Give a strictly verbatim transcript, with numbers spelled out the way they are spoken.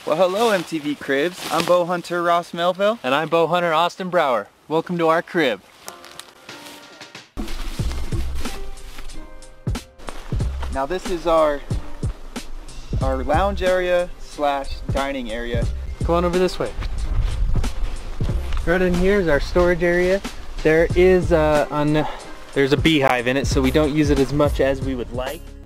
Well, hello M T V Cribs. I'm bow hunter Ross Melville. And I'm bow hunter Austin Brower. Welcome to our crib. Now this is our our lounge area slash dining area. Come on over this way. Right in here is our storage area. There is uh, on there's a beehive in it, so we don't use it as much as we would like.